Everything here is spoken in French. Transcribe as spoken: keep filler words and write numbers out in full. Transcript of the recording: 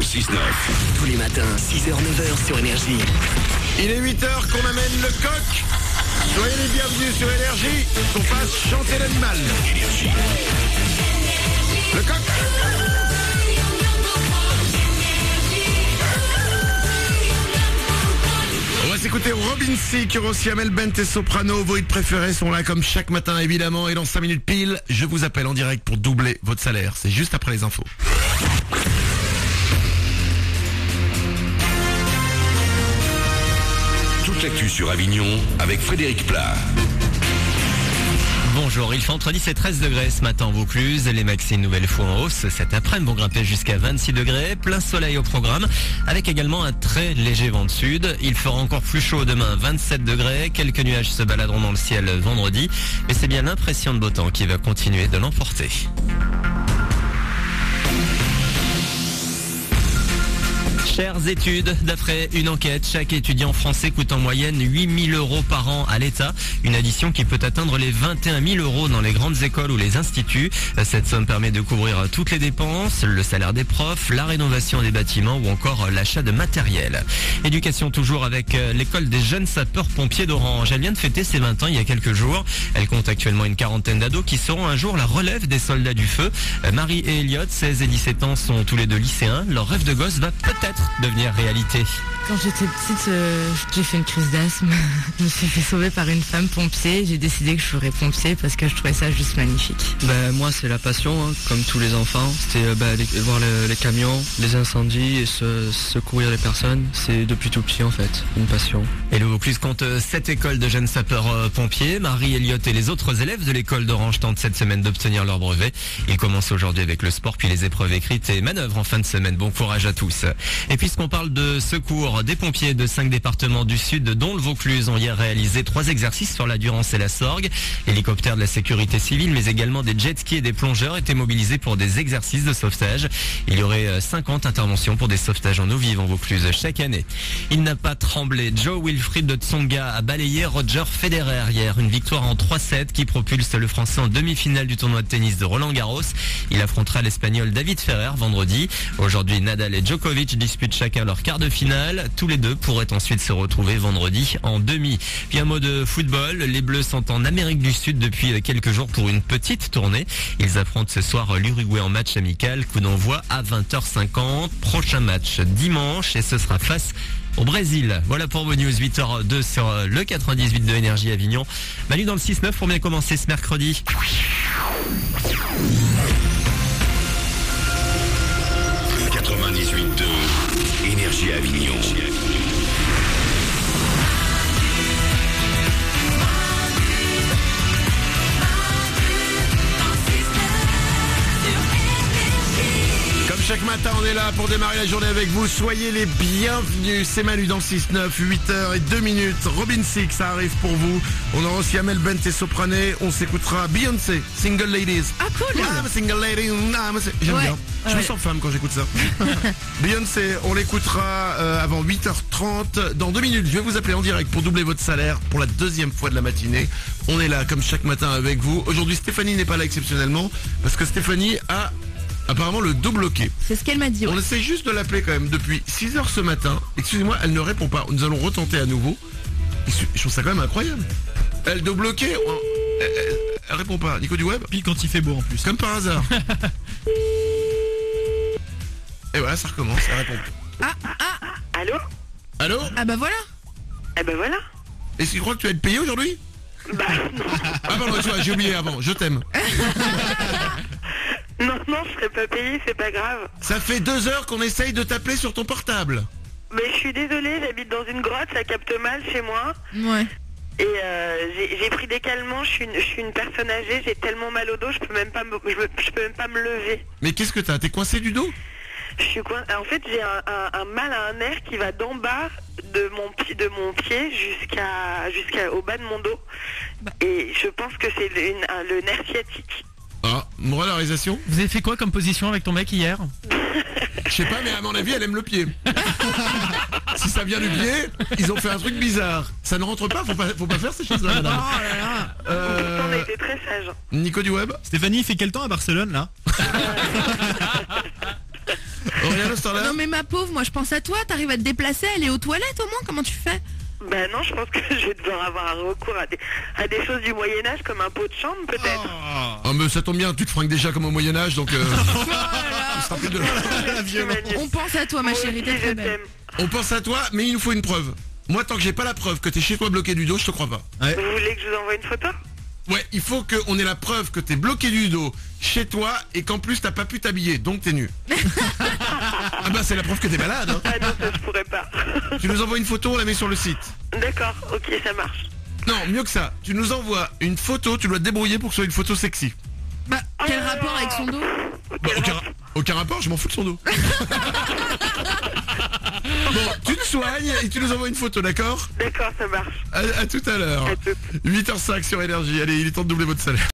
six neuf. Tous les matins, six heures neuf heures sur Énergie. Il est huit heures qu'on amène le coq. Soyez les bienvenus sur Énergie, qu'on fasse chanter l'animal. Énergie. Le coq. On va s'écouter Robin Thicke, Rossi, Amel Bent et Soprano. Vos hits préférés sont là comme chaque matin évidemment. Et dans cinq minutes pile, je vous appelle en direct pour doubler votre salaire. C'est juste après les infos. Toute l'actu sur Avignon avec Frédéric Plat. Bonjour, il fait entre dix et treize degrés ce matin en Vaucluse. Les maxi une nouvelle fois en hausse. Cet après-midi vont grimper jusqu'à vingt-six degrés. Plein soleil au programme avec également un très léger vent de sud. Il fera encore plus chaud demain, vingt-sept degrés. Quelques nuages se baladeront dans le ciel vendredi. Mais c'est bien l'impression de beau temps qui va continuer de l'emporter. Chères études, d'après une enquête, chaque étudiant français coûte en moyenne huit mille euros par an à l'État. Une addition qui peut atteindre les vingt et un mille euros dans les grandes écoles ou les instituts. Cette somme permet de couvrir toutes les dépenses, le salaire des profs, la rénovation des bâtiments ou encore l'achat de matériel. Éducation toujours avec l'école des jeunes sapeurs-pompiers d'Orange. Elle vient de fêter ses vingt ans il y a quelques jours. Elle compte actuellement une quarantaine d'ados qui seront un jour la relève des soldats du feu. Marie et Elliot, seize et dix-sept ans, sont tous les deux lycéens. Leur rêve de gosse va peut-être devenir réalité. Quand j'étais petite, euh, j'ai fait une crise d'asthme. Je me suis fait sauver par une femme pompier. J'ai décidé que je ferais pompier parce que je trouvais ça juste magnifique. Bah, moi, c'est la passion, hein, comme tous les enfants. C'était euh, bah, les, voir les, les camions, les incendies et se, secourir les personnes. C'est depuis tout petit, en fait, une passion. Et le Vaucluse compte sept écoles de jeunes sapeurs-pompiers. Marie, Elliot et les autres élèves de l'école d'Orange tentent cette semaine d'obtenir leur brevet. Ils commencent aujourd'hui avec le sport, puis les épreuves écrites et manœuvres en fin de semaine. Bon courage à tous. Et puisqu'on parle de secours, des pompiers de cinq départements du sud, dont le Vaucluse, ont hier réalisé trois exercices sur la Durance et la Sorgue. L'hélicoptère de la sécurité civile, mais également des jet skis et des plongeurs étaient mobilisés pour des exercices de sauvetage. Il y aurait cinquante interventions pour des sauvetages en eau vive en Vaucluse chaque année. Il n'a pas tremblé. Joe Wilfried de Tsonga a balayé Roger Federer hier. Une victoire en trois sept qui propulse le Français en demi-finale du tournoi de tennis de Roland Garros. Il affrontera l'Espagnol David Ferrer vendredi. Aujourd'hui, Nadal et Djokovic disputent chacun leur quart de finale. Tous les deux pourraient ensuite se retrouver vendredi en demi. Puis un mot de football. Les Bleus sont en Amérique du Sud depuis quelques jours pour une petite tournée. Ils affrontent ce soir l'Uruguay en match amical. Coup d'envoi à vingt heures cinquante. Prochain match dimanche et ce sera face au Brésil. Voilà pour vos news. Huit heures deux sur le quatre-vingt-dix-huit de Énergie Avignon. Manu dans le six neuf pour bien commencer ce mercredi. quatre-vingt-dix-huit deux. Énergie Avignon. Comme chaque matin, on est là pour démarrer la journée avec vous. Soyez les bienvenus. C'est Manu dans le six neuf, huit heures deux minutes. Robin Thicke, ça arrive pour vous. On aura aussi Amel Bent et Soprano. On s'écoutera Beyoncé, Single Ladies. Ah cool. I'm a single lady. I'm a... J'aime Ouais. bien. Je me Ouais. sens femme quand j'écoute ça. Beyoncé, on l'écoutera euh, avant huit heures trente. Dans deux minutes, je vais vous appeler en direct pour doubler votre salaire pour la deuxième fois de la matinée. On est là comme chaque matin avec vous. Aujourd'hui, Stéphanie n'est pas là exceptionnellement parce que Stéphanie a apparemment le dos bloqué. C'est ce qu'elle m'a dit. Ouais. On essaie juste de l'appeler quand même depuis six heures ce matin. Excusez-moi, elle ne répond pas. Nous allons retenter à nouveau. Je trouve ça quand même incroyable. Elle dos bloqué. Elle, elle, elle répond pas. Nico du web. Pile quand il fait beau en plus. Comme par hasard. Et voilà, ça recommence. Elle répond. Ah, ah, Allô? Allô? ah bah voilà. Eh ben voilà. Est-ce que tu crois que tu vas être payé aujourd'hui? Bah non. Ah pardon, tu vois, j'ai oublié avant. Je t'aime. Non, non, je serai pas payée, c'est pas grave. Ça fait deux heures qu'on essaye de t'appeler sur ton portable. Mais je suis désolée, j'habite dans une grotte, ça capte mal chez moi. Ouais. Et euh, j'ai j'ai pris des calmants, je suis une, je suis une personne âgée, j'ai tellement mal au dos, je peux même pas me, je, me- je peux même pas me lever. Mais qu'est-ce que t'as? T'es coincé du dos? Je suis coin... En fait, j'ai un, un- un mal à un nerf qui va d'en bas de mon pied, de mon pied jusqu'à jusqu'au bas de mon dos. Et je pense que c'est le, une- un- le nerf sciatique. Ah, moralisation? Vous avez fait quoi comme position avec ton mec hier? Je sais pas, mais à mon avis, elle aime le pied. Si ça vient du pied, ils ont fait un truc bizarre. Ça ne rentre pas, faut pas, faut pas faire ces choses-là, madame. Oh là là. Euh, On a été très sages. Nico du web. Stéphanie, il fait quel temps à Barcelone là? Oriana, c'est là. Non mais ma pauvre, moi je pense à toi, t'arrives à te déplacer, aller aux toilettes au moins, comment tu fais? Bah non, je pense que je vais devoir avoir un recours à des, à des choses du Moyen-Âge comme un pot de chambre peut-être. Ah mais ça tombe bien, tu te fringues déjà comme au Moyen-Âge, donc... Euh... il sera plus de... On pense à toi ma Moi chérie, aussi, t'es je très belle. t'aime. On pense à toi, mais il nous faut une preuve. Moi, tant que j'ai pas la preuve que t'es chez toi bloqué du dos, je te crois pas. Vous voulez que je vous envoie une photo? Ouais, il faut qu'on ait la preuve que t'es bloqué du dos chez toi et qu'en plus t'as pas pu t'habiller, donc t'es nu. Ah bah c'est la preuve que t'es malade, hein. Ah non, ça je pourrais pas. Tu nous envoies une photo, on la met sur le site. D'accord, ok, ça marche. Non, mieux que ça, tu nous envoies une photo, tu dois te débrouiller pour que ce soit une photo sexy. Bah, quel Oh. rapport avec son dos? Bah, aucun, aucun rapport, je m'en fous de son dos. Bon, tu te soignes et tu nous envoies une photo, d'accord? D'accord, ça marche. À, à tout à l'heure. À tout. huit heures cinq sur Énergie, allez, il est temps de doubler votre salaire.